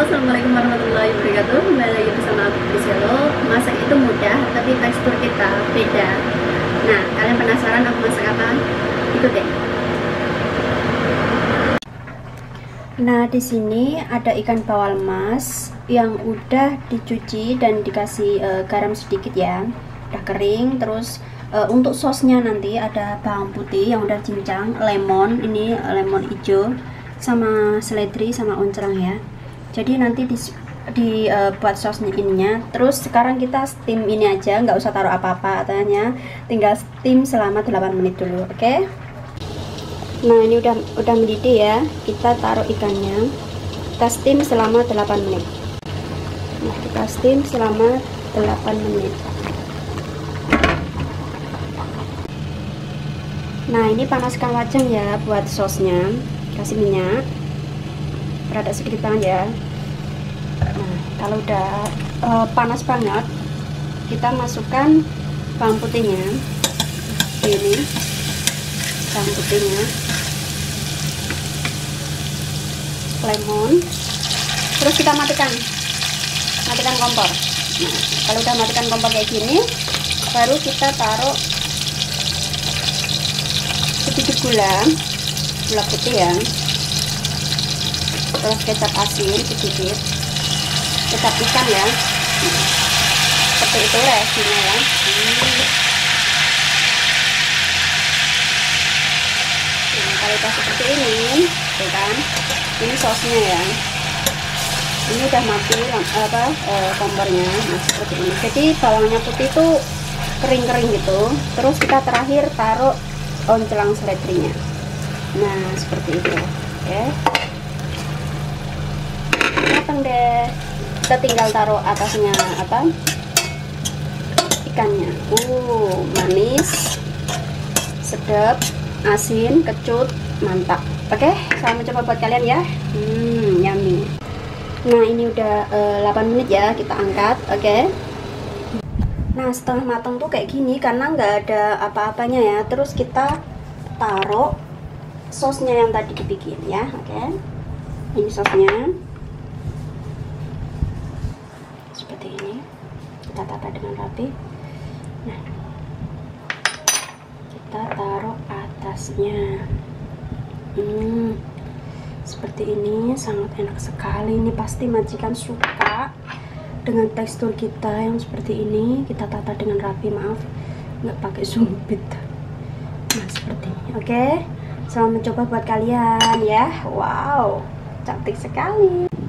Assalamualaikum warahmatullahi wabarakatuh. Kembali lagi bersama aku Priscelo. Masak itu mudah, tapi tekstur kita beda. Nah, kalian penasaran aku masak apa? Ikut deh. Nah, di sini ada ikan bawal emas yang udah dicuci dan dikasih garam sedikit ya. Udah kering. Terus untuk sosnya nanti ada bawang putih yang udah cincang, lemon, ini lemon hijau, sama seledri sama oncrang ya. Jadi nanti buat sosnya ininya. Terus sekarang kita steam ini aja, nggak usah taruh apa-apa katanya, tinggal steam selama 8 menit dulu, oke? Nah, ini udah mendidih ya. Kita taruh ikannya, kita steam selama 8 menit. Nah, kita steam selama 8 menit. Nah, ini panaskan wajan ya buat sosnya. Kasih minyak, rada sedikit banget ya. Nah, kalau udah panas banget, kita masukkan bawang putihnya. Ini bawang putihnya, lemon, terus kita matikan kompor. Nah, kalau udah matikan kompor kayak gini, baru kita taruh sedikit gula putih ya, terus kecap asin sedikit, kecap ikan ya, seperti itu reaksinya ya. Nah, kalau udah seperti ini tuh kan, ini sosnya ya, ini udah mati kompornya. Nah, seperti ini. Jadi bawangnya putih itu kering-kering gitu. Terus kita terakhir taruh onclang seledrinya. Nah, seperti itu, oke. Matang deh. Kita tinggal taruh atasnya ikannya. Manis, sedap, asin, kecut, mantap. Oke, selamat mencoba buat kalian ya. Yummy. Nah, ini udah 8 menit ya, kita angkat, oke. Nah, setengah matang tuh kayak gini karena nggak ada apa-apanya ya. Terus kita taruh sosnya yang tadi dibikin ya, oke. Ini sosnya seperti ini, kita tata dengan rapi. Nah, kita taruh atasnya. Seperti ini, sangat enak sekali. Ini pasti majikan suka dengan tekstur kita yang seperti ini. Kita tata dengan rapi, maaf nggak pakai sumpit. Nah, seperti ini, oke. Selamat mencoba buat kalian ya. Wow, cantik sekali.